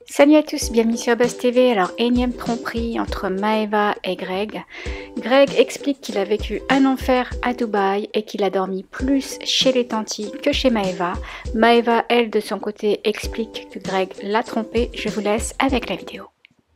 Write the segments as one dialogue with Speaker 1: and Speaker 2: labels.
Speaker 1: Salut à tous, bienvenue sur Buzz TV. Alors, énième tromperie entre Maeva et Greg. Greg explique qu'il a vécu un enfer à Dubaï et qu'il a dormi plus chez les tantis que chez Maeva. Maeva, elle, de son côté, explique que Greg l'a trompé. Je vous laisse avec la vidéo.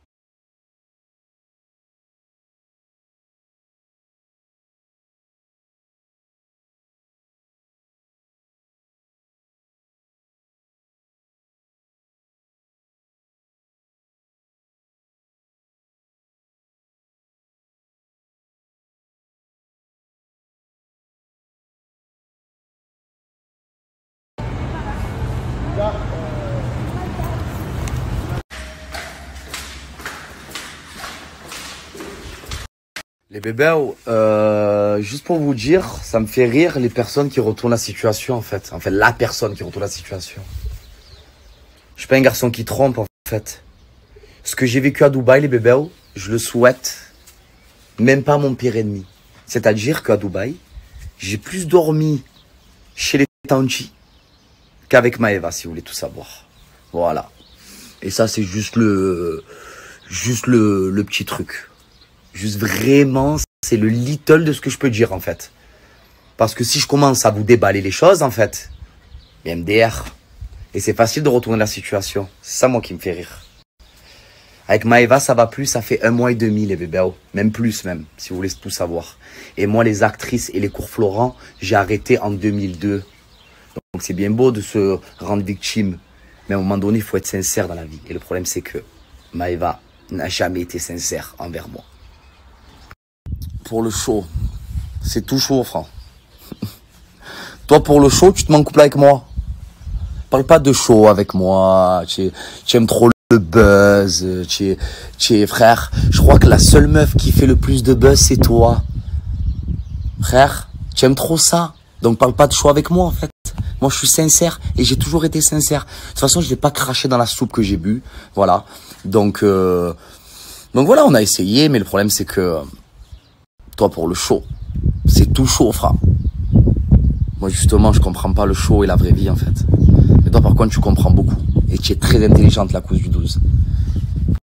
Speaker 2: Les bébés, juste pour vous dire, ça me fait rire les personnes qui retournent la situation en fait. En fait, la personne qui retourne la situation. Je suis pas un garçon qui trompe en fait. Ce que j'ai vécu à Dubaï, les bébés, je le souhaite même pas à mon pire ennemi. C'est-à-dire qu'à Dubaï, j'ai plus dormi chez les tantis qu'avec Maeva, si vous voulez tout savoir. Voilà. Et ça, c'est juste le petit truc. Juste vraiment, c'est le little de ce que je peux dire en fait. Parce que si je commence à vous déballer les choses en fait, bien MDR. Et c'est facile de retourner la situation. C'est ça moi qui me fait rire. Avec Maeva, ça va plus, ça fait 1 mois et demi les bébés. Même plus même, si vous voulez tout savoir. Et moi les actrices et les cours Florent, j'ai arrêté en 2002. Donc c'est bien beau de se rendre victime. Mais à un moment donné, il faut être sincère dans la vie. Et le problème c'est que Maeva n'a jamais été sincère envers moi. Pour le show, c'est tout chaud, frère. Toi, pour le show, tu te mets en couple avec moi. Parle pas de show avec moi. Tu aimes trop le buzz. Frère, je crois que la seule meuf qui fait le plus de buzz, c'est toi. Frère, tu aimes trop ça. Donc, parle pas de show avec moi, en fait. Moi, je suis sincère et j'ai toujours été sincère. De toute façon, je n'ai pas craché dans la soupe que j'ai bu. Voilà. Donc voilà, on a essayé, mais le problème, c'est que toi, pour le show, c'est tout chaud, frère. Moi, justement, je comprends pas le show et la vraie vie, en fait. Mais toi, par contre, tu comprends beaucoup. Et tu es très intelligente, la cause du 12.